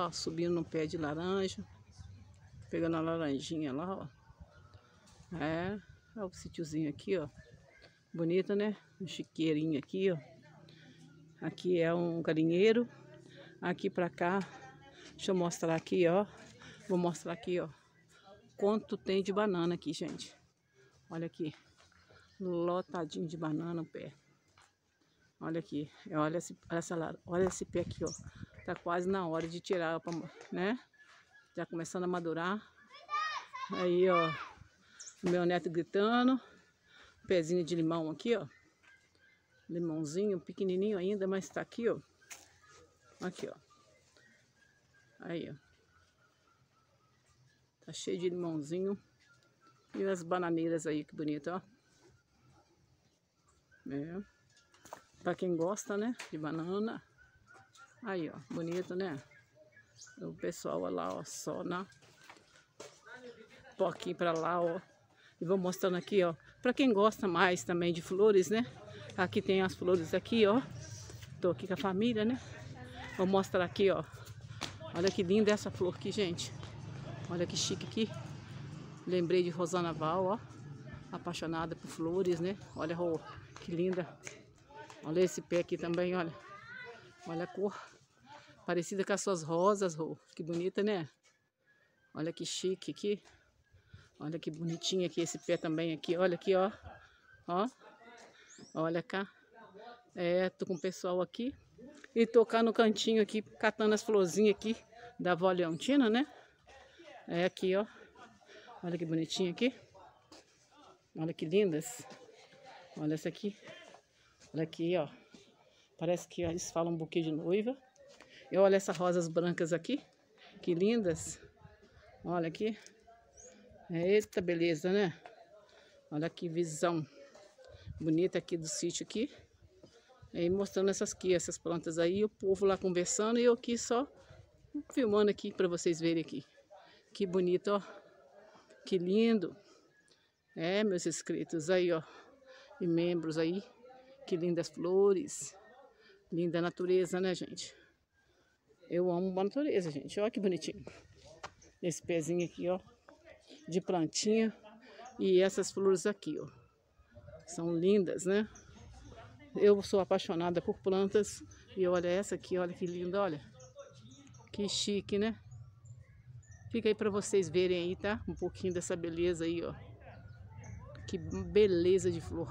ó, subindo no pé de laranja. Pegando a laranjinha lá, ó. Olha o sítiozinho aqui, ó. Bonito, né? Um chiqueirinho aqui, ó. Aqui é um galinheiro. Aqui pra cá, deixa eu mostrar aqui, ó. Vou mostrar aqui, ó. Quanto tem de banana aqui, gente. Olha aqui. Lotadinho de banana no pé. Olha aqui. Olha esse pé aqui, ó. Tá quase na hora de tirar, né? Já começando a madurar. Aí, ó. O meu neto gritando. Pezinho de limão aqui, ó. Limãozinho pequenininho ainda, mas tá aqui, ó. Aqui, ó. Aí, ó. Tá cheio de limãozinho. E as bananeiras aí, que bonito, ó. Pra quem gosta, né, de banana. Aí, ó, bonito, né? O pessoal, olha lá, ó, só na... pouquinho pra lá, ó. E vou mostrando aqui, ó. Pra quem gosta mais também de flores, né? Aqui tem as flores aqui, ó. Tô aqui com a família, né? Vou mostrar aqui, ó. Olha que linda essa flor aqui, gente. Olha que chique aqui. Lembrei de Rosana Val, ó. Apaixonada por flores, né? Olha, oh, que linda. Olha esse pé aqui também, olha. Olha a cor. Parecida com as suas rosas, oh. Que bonita, né? Olha que chique aqui. Olha que bonitinho aqui esse pé também aqui. Olha aqui, ó. Ó. Olha cá. Tô com o pessoal aqui. E tô cá no cantinho aqui, catando as florzinhas aqui da Vó Leontina, né? Aqui, ó. Olha que bonitinho aqui. Olha que lindas. Olha essa aqui. Olha aqui, ó. Parece que eles falam um buquê de noiva. E olha essas rosas brancas aqui. Que lindas. Olha aqui. Eita, beleza, né? Olha que visão bonita aqui do sítio aqui. E mostrando essas plantas aí. O povo lá conversando e eu aqui só filmando aqui para vocês verem aqui. Que bonito, ó. Que lindo. Meus inscritos aí, ó. E membros aí. Que lindas flores. Linda natureza, né, gente? Eu amo a natureza, gente. Olha que bonitinho. Esse pezinho aqui, ó. De plantinha. E essas flores aqui, ó. São lindas, né? Eu sou apaixonada por plantas. E olha essa aqui, olha que linda, olha. Que chique, né? Fica aí para vocês verem aí, tá? Um pouquinho dessa beleza aí, ó. Que beleza de flor.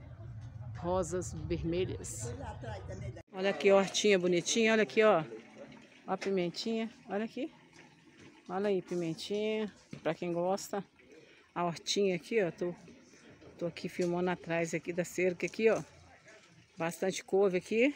Rosas vermelhas. Olha aqui a hortinha bonitinha, olha aqui, ó. Ó a pimentinha, olha aqui. Olha aí, pimentinha, pra quem gosta. A hortinha aqui, ó, tô aqui filmando atrás aqui da cerca aqui, ó. Bastante couve aqui.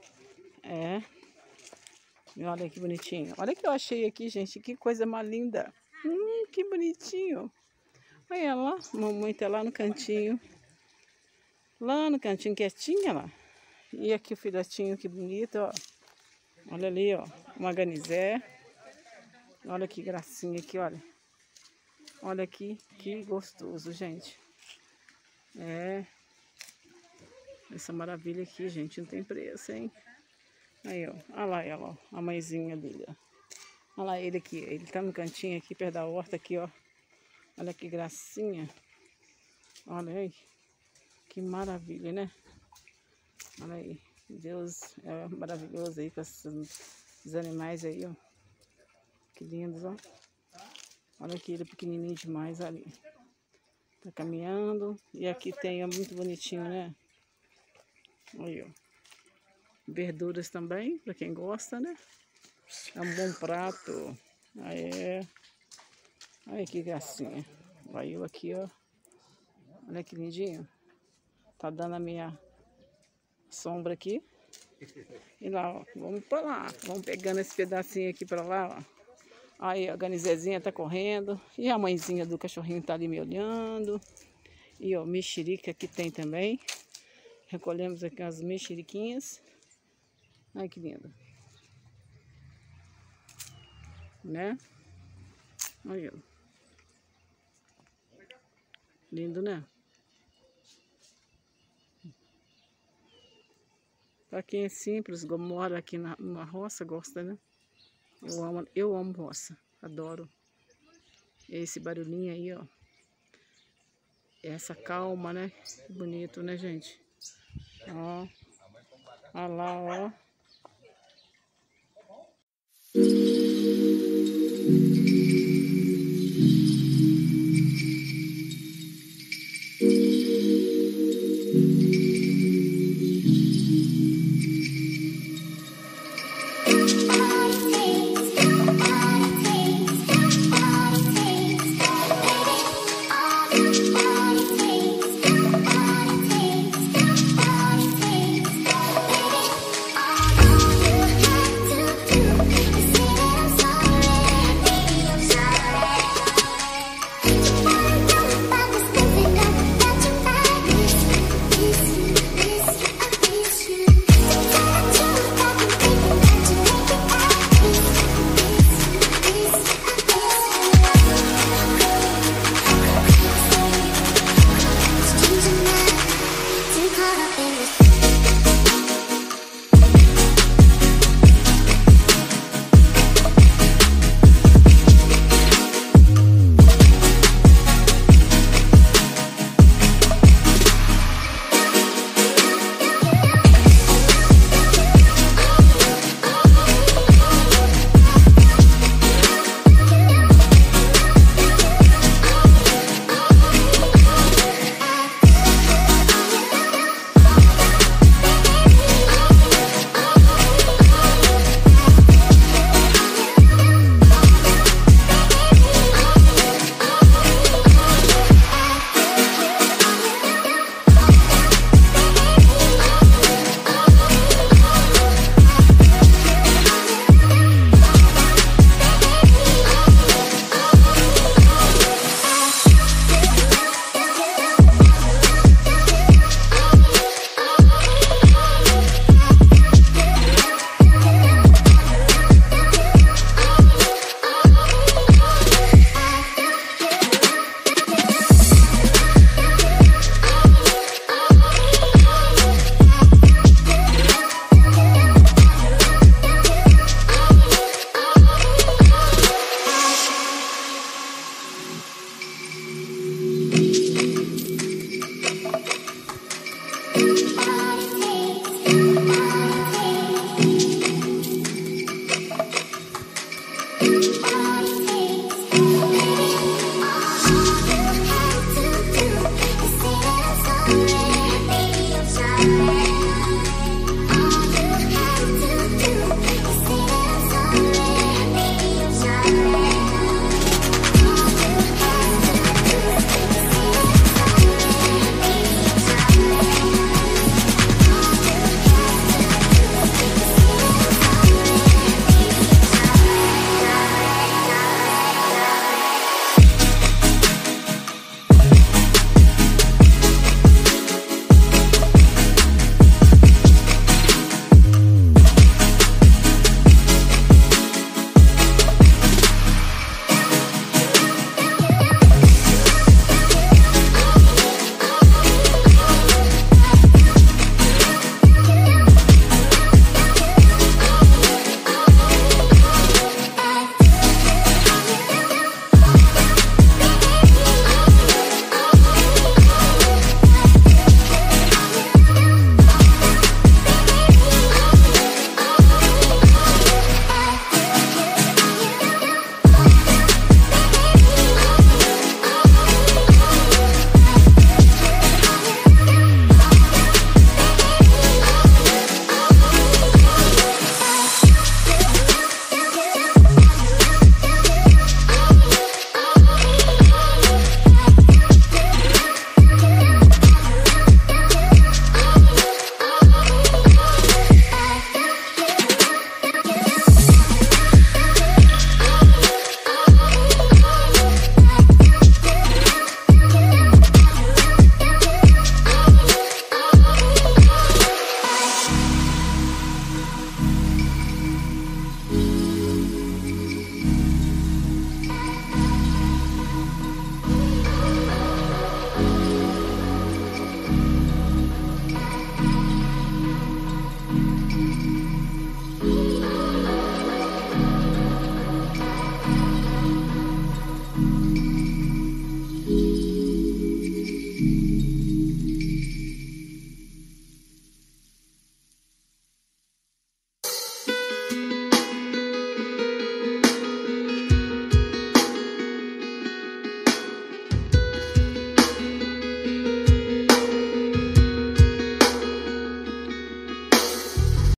E olha que bonitinho. Olha que eu achei aqui, gente, que coisa mais linda. Que bonitinho. Olha lá, mamãe tá lá no cantinho. Lá no cantinho quietinha lá. E aqui o filhotinho, que bonito, ó. Olha ali, ó, uma ganizé. Olha que gracinha aqui, olha. Olha aqui, que gostoso, gente. Essa maravilha aqui, gente, não tem preço, hein? Aí, ó, olha lá ela, ó, a mãezinha dele, ó. Olha lá ele aqui, ele tá no cantinho aqui, perto da horta aqui, ó. Olha que gracinha. Olha aí, que maravilha, né? Olha aí, Deus é maravilhoso aí com esses animais aí, ó. Que lindos, ó. Olha aqui, ele é pequenininho demais ali. Tá caminhando. E aqui tem, ó, muito bonitinho, né? Aí, ó. Verduras também, pra quem gosta, né? É um bom prato. Aí, olha que gracinha. Aí eu aqui, ó. Olha que lindinho. Tá dando a minha sombra aqui. E lá, ó. Vamos pra lá. Vamos pegando esse pedacinho aqui pra lá, ó. Aí a ganizezinha tá correndo. E a mãezinha do cachorrinho tá ali me olhando. E ó, mexerica que tem também. Recolhemos aqui as mexeriquinhas. Ai, que lindo. Né? Aí, ó. Lindo, né? Pra quem é simples, mora aqui na roça, gosta, né? Eu amo roça, adoro. Esse barulhinho aí, ó. Essa calma, né? Que bonito, né, gente? Ó. Olha lá, ó.